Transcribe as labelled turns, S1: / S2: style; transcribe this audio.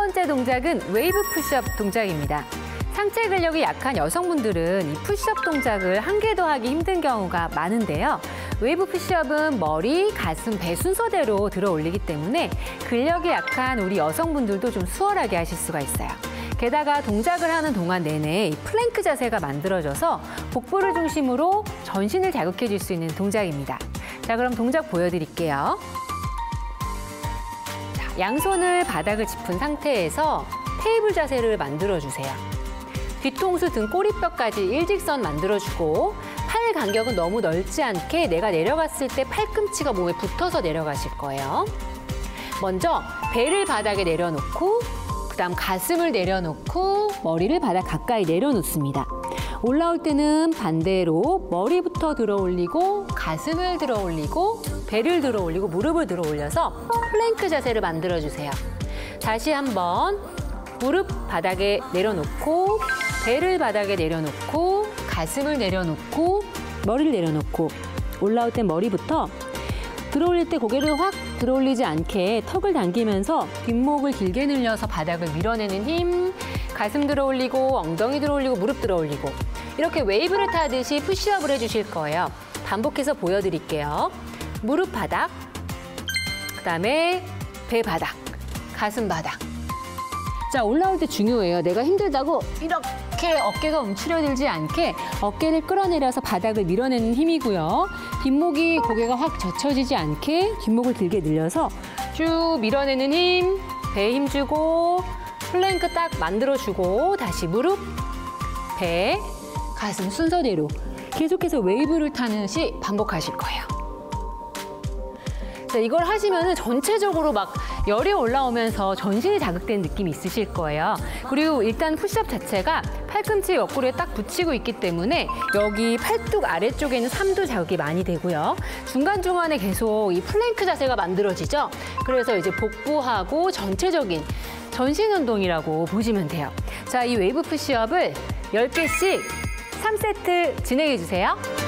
S1: 번째 동작은 웨이브 푸시업 동작입니다. 상체 근력이 약한 여성분들은 이 푸시업 동작을 한 개 더 하기 힘든 경우가 많은데요. 웨이브 푸시업은 머리, 가슴, 배 순서대로 들어 올리기 때문에 근력이 약한 우리 여성분들도 좀 수월하게 하실 수가 있어요. 게다가 동작을 하는 동안 내내 이 플랭크 자세가 만들어져서 복부를 중심으로 전신을 자극해 줄 수 있는 동작입니다. 자, 그럼 동작 보여드릴게요. 자, 양손을 바닥을 짚은 상태에서 테이블 자세를 만들어주세요. 뒤통수 등 꼬리뼈까지 일직선 만들어주고 팔 간격은 너무 넓지 않게 내가 내려갔을 때 팔꿈치가 몸에 붙어서 내려가실 거예요. 먼저 배를 바닥에 내려놓고 그다음 가슴을 내려놓고 머리를 바닥 가까이 내려놓습니다. 올라올 때는 반대로 머리부터 들어 올리고 가슴을 들어 올리고 배를 들어 올리고 무릎을 들어 올려서 플랭크 자세를 만들어주세요. 다시 한번 무릎 바닥에 내려놓고 배를 바닥에 내려놓고 가슴을 내려놓고 머리를 내려놓고 올라올 땐 머리부터 들어 올릴 때 고개를 확 들어 올리지 않게 턱을 당기면서 뒷목을 길게 늘려서 바닥을 밀어내는 힘, 가슴 들어 올리고 엉덩이 들어 올리고 무릎 들어 올리고 이렇게 웨이브를 타듯이 푸시업을 해주실 거예요. 반복해서 보여드릴게요. 무릎 바닥, 그다음에 배 바닥, 가슴 바닥. 자, 올라올 때 중요해요. 내가 힘들다고 이렇게 어깨가 움츠려들지 않게 어깨를 끌어내려서 바닥을 밀어내는 힘이고요. 뒷목이 고개가 확 젖혀지지 않게 뒷목을 길게 늘려서 쭉 밀어내는 힘, 배에 힘주고 플랭크 딱 만들어주고 다시 무릎, 배, 가슴 순서대로 계속해서 웨이브를 타듯이 반복하실 거예요. 자, 이걸 하시면은 전체적으로 막 열이 올라오면서 전신이 자극되는 느낌이 있으실 거예요. 그리고 일단 푸시업 자체가 팔꿈치 옆구리에 딱 붙이고 있기 때문에 여기 팔뚝 아래쪽에는 삼두 자극이 많이 되고요. 중간중간에 계속 이 플랭크 자세가 만들어지죠. 그래서 이제 복부하고 전체적인 전신 운동이라고 보시면 돼요. 자, 이 웨이브 푸시업을 10개씩 3세트 진행해 주세요.